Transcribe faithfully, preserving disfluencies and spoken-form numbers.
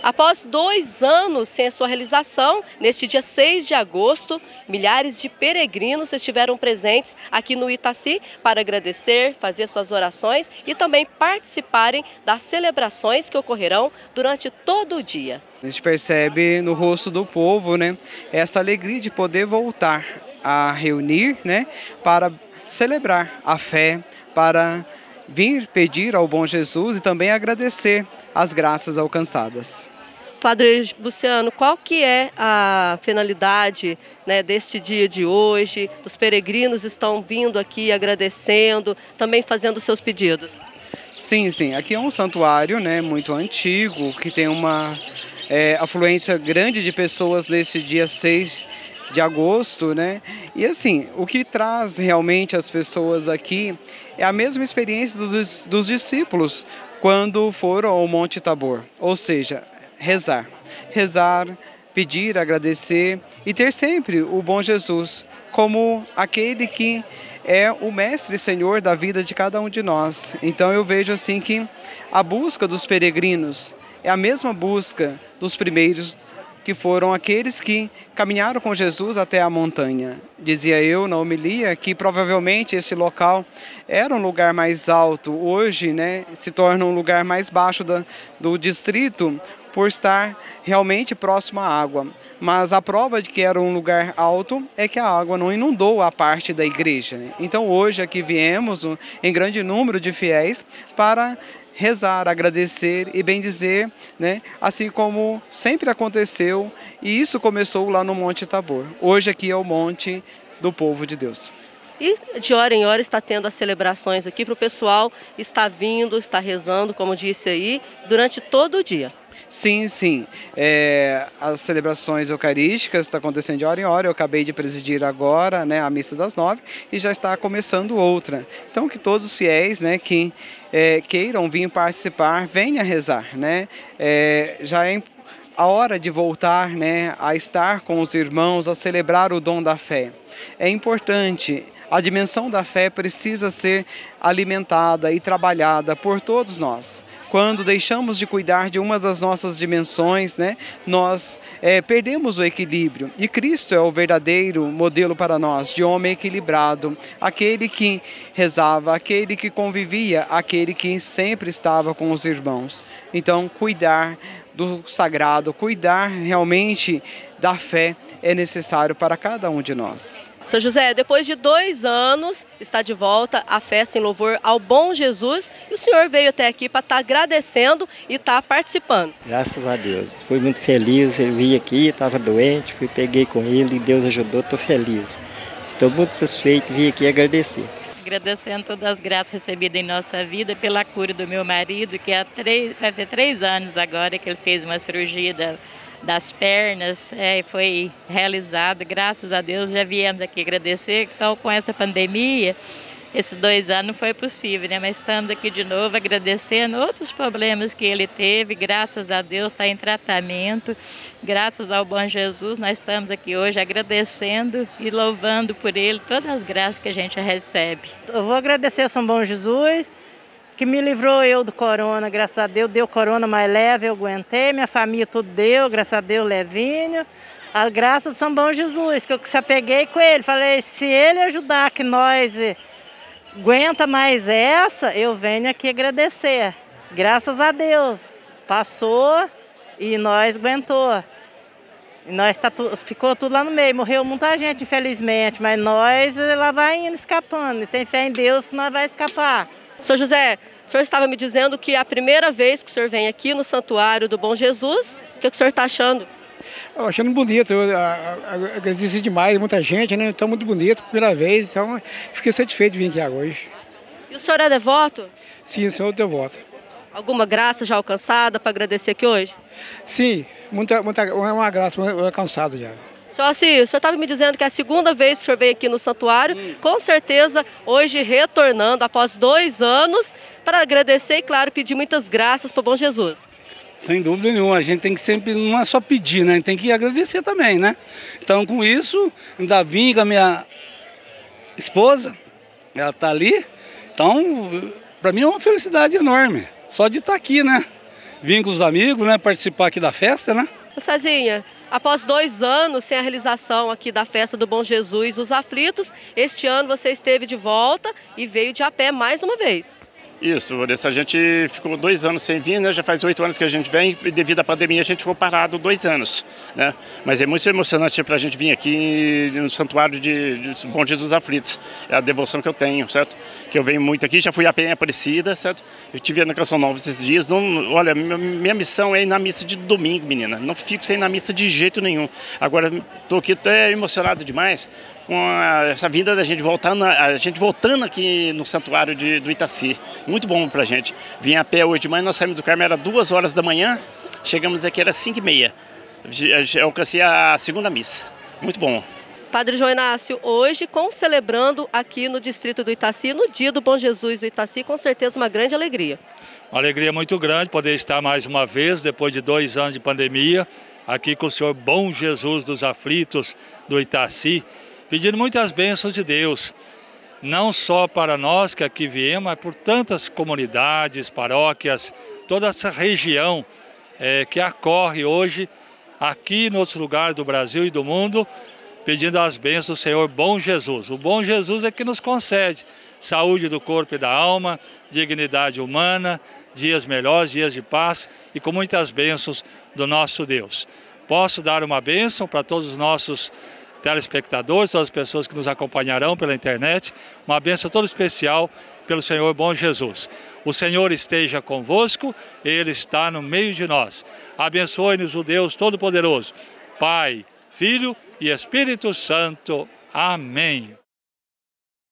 Após dois anos sem a sua realização, neste dia seis de agosto, milhares de peregrinos estiveram presentes aqui no Itaci para agradecer, fazer suas orações e também participarem das celebrações que ocorrerão durante todo o dia. A gente percebe no rosto do povo, né, essa alegria de poder voltar a reunir, né, para celebrar a fé, para vir pedir ao bom Jesus e também agradecer as graças alcançadas. Padre Luciano, qual que é a finalidade, né, deste dia de hoje? Os peregrinos estão vindo aqui agradecendo, também fazendo seus pedidos. Sim, sim. Aqui é um santuário, né, muito antigo, que tem uma é, afluência grande de pessoas nesse dia seis de agosto, né? E assim, o que traz realmente as pessoas aqui é a mesma experiência dos, dos discípulos quando foram ao Monte Tabor, ou seja, rezar, rezar, pedir, agradecer e ter sempre o bom Jesus como aquele que é o mestre e senhor da vida de cada um de nós. Então eu vejo assim que a busca dos peregrinos é a mesma busca dos primeiros, que foram aqueles que caminharam com Jesus até a montanha. Dizia eu na homilia que provavelmente esse local era um lugar mais alto, hoje, né, se torna um lugar mais baixo da, do distrito, por estar realmente próximo à água. Mas a prova de que era um lugar alto é que a água não inundou a parte da igreja. Então hoje aqui viemos em grande número de fiéis para rezar, agradecer e bendizer, né? Assim como sempre aconteceu, e isso começou lá no Monte Tabor. Hoje aqui é o Monte do Povo de Deus. E de hora em hora está tendo as celebrações aqui para o pessoal estar vindo, estar rezando, como disse aí, durante todo o dia. Sim, sim. É, as celebrações eucarísticas estão acontecendo de hora em hora. Eu acabei de presidir agora, né, a missa das nove e já está começando outra. Então que todos os fiéis, né, que é, queiram vir participar, venham rezar, né? É, já é a hora de voltar, né, a estar com os irmãos, a celebrar o dom da fé. É importante. A dimensão da fé precisa ser alimentada e trabalhada por todos nós. Quando deixamos de cuidar de uma das nossas dimensões, né, nós é, perdemos o equilíbrio. E Cristo é o verdadeiro modelo para nós, de homem equilibrado, aquele que rezava, aquele que convivia, aquele que sempre estava com os irmãos. Então, cuidar do sagrado, cuidar realmente da fé é necessário para cada um de nós. Seu José, depois de dois anos, está de volta a festa em louvor ao bom Jesus e o senhor veio até aqui para estar agradecendo e estar participando. Graças a Deus. Fui muito feliz, eu vim aqui, estava doente, fui, peguei com ele e Deus ajudou, estou feliz. Estou muito satisfeito, vim aqui agradecer. Agradecendo todas as graças recebidas em nossa vida pela cura do meu marido, que há três, vai ser três anos agora que ele fez uma cirurgia da, das pernas, é, foi realizado, graças a Deus já viemos aqui agradecer. Então com essa pandemia, esses dois anos não foi possível, né? Mas estamos aqui de novo agradecendo outros problemas que ele teve, graças a Deus está em tratamento, graças ao bom Jesus nós estamos aqui hoje agradecendo e louvando por ele todas as graças que a gente recebe. Eu vou agradecer ao São Bom Jesus, que me livrou eu do corona, graças a Deus, deu corona mais leve, eu aguentei, minha família tudo deu, graças a Deus, levinho. A graça do São Bom Jesus, que eu se apeguei com ele, falei, se ele ajudar que nós aguenta mais essa, eu venho aqui agradecer. Graças a Deus, passou e nós aguentou. E nós tá tu, ficou tudo lá no meio, morreu muita gente infelizmente, mas nós lá vai indo escapando, e tem fé em Deus que nós vai escapar. Senhor José, o senhor estava me dizendo que é a primeira vez que o senhor vem aqui no Santuário do Bom Jesus, o que o senhor está achando? Eu achando bonito, eu agradeci demais, muita gente, né? Então muito bonito, primeira vez, então fiquei satisfeito de vir aqui hoje. E o senhor é devoto? Sim, sou devoto. Alguma graça já alcançada para agradecer aqui hoje? Sim, muita, muita, uma graça alcançada já. Senhor Assis, o senhor estava me dizendo que é a segunda vez que o senhor veio aqui no santuário, hum. com certeza hoje retornando após dois anos para agradecer e, claro, pedir muitas graças para o bom Jesus. Sem dúvida nenhuma, a gente tem que sempre, não é só pedir, né? A gente tem que agradecer também, né? Então com isso, ainda vim com a minha esposa, ela está ali, então para mim é uma felicidade enorme, só de estar aqui, né? vim com os amigos, né, participar aqui da festa, né? Ô Cezinha, após dois anos sem a realização aqui da festa do Bom Jesus os Aflitos, este ano você esteve de volta e veio de a pé mais uma vez. Isso, Vanessa, a gente ficou dois anos sem vir, né? Já faz oito anos que a gente vem e devido à pandemia a gente ficou parado dois anos, né? Mas é muito emocionante para a gente vir aqui no Santuário de, de Bom Jesus Aflitos. É a devoção que eu tenho, certo? Que eu venho muito aqui, já fui a pé em Aparecida, certo? Eu estive na Canção Nova esses dias. Não, olha, minha missão é ir na missa de domingo, menina. Não fico sem ir na missa de jeito nenhum. Agora, estou aqui até emocionado demais com a, essa vinda da gente voltando, a gente voltando aqui no Santuário de, do Itaci. Muito bom pra gente. Vim a pé hoje de manhã, nós saímos do Carmo, era duas horas da manhã, chegamos aqui, era cinco e meia. Eu alcancei a segunda missa. Muito bom. Padre João Inácio, hoje, com celebrando aqui no distrito do Itaci, no dia do Bom Jesus do Itaci, com certeza uma grande alegria. Uma alegria muito grande poder estar mais uma vez, depois de dois anos de pandemia, aqui com o Senhor Bom Jesus dos Aflitos do Itaci, pedindo muitas bênçãos de Deus, não só para nós que aqui viemos, mas por tantas comunidades, paróquias, toda essa região é, que acorre hoje aqui em outros lugares do Brasil e do mundo, pedindo as bênçãos do Senhor Bom Jesus. O Bom Jesus é que nos concede saúde do corpo e da alma, dignidade humana, dias melhores, dias de paz e com muitas bênçãos do nosso Deus. Posso dar uma bênção para todos os nossos telespectadores, todas as pessoas que nos acompanharão pela internet, uma bênção toda especial pelo Senhor Bom Jesus. O Senhor esteja convosco, Ele está no meio de nós. Abençoe-nos o Deus Todo-Poderoso, Pai, Filho e Espírito Santo. Amém.